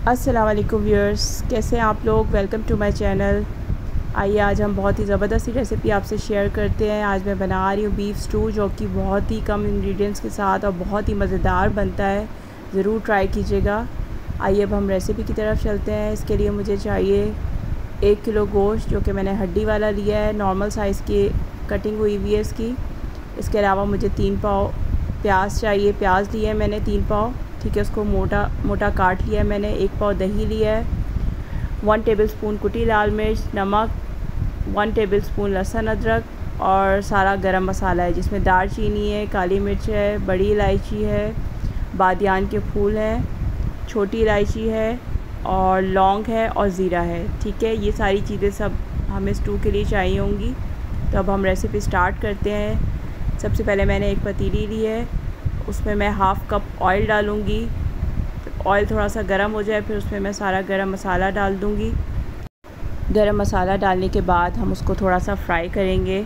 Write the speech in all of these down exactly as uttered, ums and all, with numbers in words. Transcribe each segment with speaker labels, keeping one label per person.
Speaker 1: अस्सलाम वालेकुम व्यूअर्स, कैसे हैं आप लोग। Welcome to my channel. आइए आज हम बहुत ही ज़बरदस्त रेसिपी आपसे शेयर करते हैं। आज मैं बना रही हूँ बीफ स्टू, जो कि बहुत ही कम इंग्रेडिएंट्स के साथ और बहुत ही मज़ेदार बनता है। ज़रूर ट्राई कीजिएगा। आइए अब हम रेसिपी की तरफ चलते हैं। इसके लिए मुझे चाहिए एक किलो गोश्त, जो कि मैंने हड्डी वाला लिया है, नॉर्मल साइज़ की कटिंग हुई हुई है इसकी। इसके अलावा मुझे तीन पाव प्याज चाहिए, प्याज लिए मैंने तीन पाव, ठीक है। उसको मोटा मोटा काट लिया है मैंने। एक पाव दही लिया है, वन टेबलस्पून कुटी लाल मिर्च, नमक, वन टेबलस्पून लहसुन अदरक और सारा गरम मसाला है, जिसमें दालचीनी है, काली मिर्च है, बड़ी इलायची है, बादियान के फूल हैं, छोटी इलायची है और लौंग है और ज़ीरा है, ठीक है। ये सारी चीज़ें सब हमें स्टू के लिए चाहिए होंगी। तो अब हम रेसिपी स्टार्ट करते हैं। सबसे पहले मैंने एक पतीली ली है, उसमें मैं हाफ़ कप ऑयल डालूँगी। ऑयल थोड़ा सा गर्म हो जाए, फिर उसमें मैं सारा गरम मसाला डाल दूँगी। गरम मसाला डालने के बाद हम उसको थोड़ा सा फ्राई करेंगे,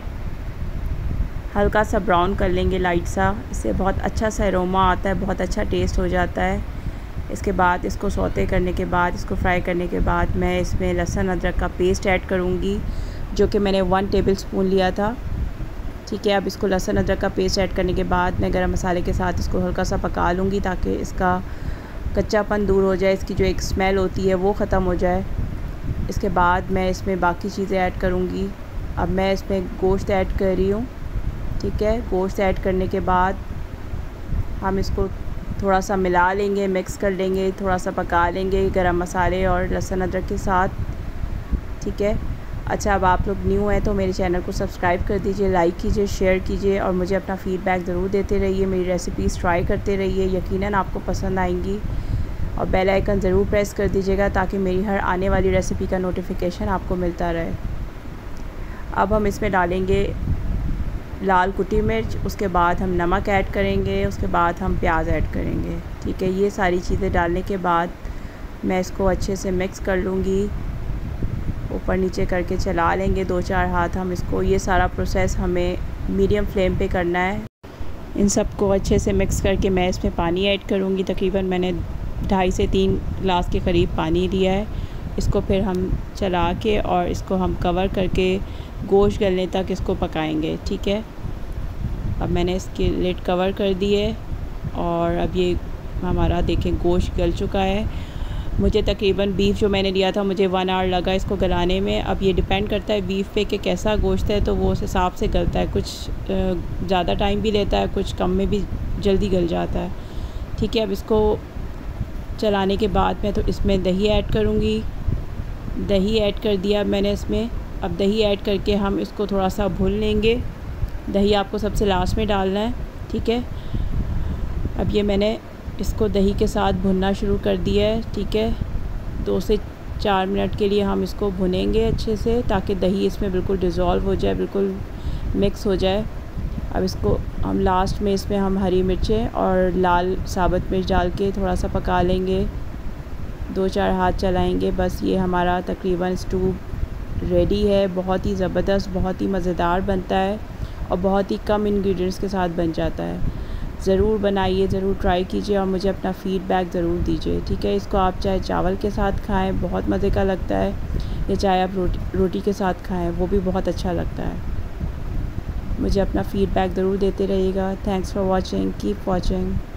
Speaker 1: हल्का सा ब्राउन कर लेंगे लाइट सा। इससे बहुत अच्छा सा अरोमा आता है, बहुत अच्छा टेस्ट हो जाता है। इसके बाद इसको सौते करने के बाद, इसको फ्राई करने के बाद मैं इसमें लहसुन अदरक का पेस्ट ऐड करूँगी, जो कि मैंने वन टेबल स्पून लिया था, ठीक है। अब इसको लहसुन अदरक का पेस्ट ऐड करने के बाद मैं गरम मसाले के साथ इसको हल्का सा पका लूँगी, ताकि इसका कच्चापन दूर हो जाए, इसकी जो एक स्मेल होती है वो ख़त्म हो जाए। इसके बाद मैं इसमें बाकी चीज़ें ऐड करूँगी। अब मैं इसमें गोश्त ऐड कर रही हूँ, ठीक है। गोश्त ऐड करने के बाद हम इसको थोड़ा सा मिला लेंगे, मिक्स कर लेंगे, थोड़ा सा पका लेंगे गरम मसाले और लहसुन अदरक के साथ, ठीक है। अच्छा, अब आप लोग न्यू हैं तो मेरे चैनल को सब्सक्राइब कर दीजिए, लाइक कीजिए, शेयर कीजिए और मुझे अपना फ़ीडबैक ज़रूर देते रहिए। मेरी रेसिपीज़ ट्राई करते रहिए, यकीनन आपको पसंद आएंगी। और बेल आइकन ज़रूर प्रेस कर दीजिएगा, ताकि मेरी हर आने वाली रेसिपी का नोटिफिकेशन आपको मिलता रहे। अब हम इसमें डालेंगे लाल कुटी मिर्च, उसके बाद हम नमक ऐड करेंगे, उसके बाद हम प्याज ऐड करेंगे, ठीक है। ये सारी चीज़ें डालने के बाद मैं इसको अच्छे से मिक्स कर लूँगी, ऊपर नीचे करके चला लेंगे दो चार हाथ हम इसको। ये सारा प्रोसेस हमें मीडियम फ्लेम पे करना है। इन सब को अच्छे से मिक्स करके मैं इसमें पानी ऐड करूँगी। तकरीबन मैंने ढाई से तीन गिलास के करीब पानी लिया है। इसको फिर हम चला के और इसको हम कवर करके गोश्त गलने तक इसको पकाएंगे, ठीक है। अब मैंने इसकी लिड कवर कर दी है और अब ये हमारा देखें गोश्त गल चुका है। मुझे तकरीबन बीफ जो मैंने लिया था, मुझे वन आवर लगा इसको गलाने में। अब ये डिपेंड करता है बीफ पे कि कैसा गोश्त है, तो वो उस हिसाब से गलता है। कुछ ज़्यादा टाइम भी लेता है, कुछ कम में भी जल्दी गल जाता है, ठीक है। अब इसको चलाने के बाद मैं तो इसमें दही ऐड करूँगी। दही ऐड कर दिया मैंने इसमें। अब दही ऐड करके हम इसको थोड़ा सा भून लेंगे। दही आपको सबसे लास्ट में डालना है, ठीक है। अब ये मैंने इसको दही के साथ भुनना शुरू कर दिया है, ठीक है। दो से चार मिनट के लिए हम इसको भुनेंगे अच्छे से, ताकि दही इसमें बिल्कुल डिज़ोल्व हो जाए, बिल्कुल मिक्स हो जाए। अब इसको हम लास्ट में इसमें हम हरी मिर्चें और लाल साबुत मिर्च डाल के थोड़ा सा पका लेंगे, दो चार हाथ चलाएंगे। बस ये हमारा तकरीबन स्टू रेडी है। बहुत ही ज़बरदस्त, बहुत ही मज़ेदार बनता है और बहुत ही कम इंग्रेडिएंट्स के साथ बन जाता है। ज़रूर बनाइए, ज़रूर ट्राई कीजिए और मुझे अपना फ़ीडबैक ज़रूर दीजिए, ठीक है। इसको आप चाहे चावल के साथ खाएं, बहुत मज़े का लगता है, या चाहे आप रोटी रोटी के साथ खाएं, वो भी बहुत अच्छा लगता है। मुझे अपना फ़ीडबैक ज़रूर देते रहिएगा। Thanks for watching, keep watching.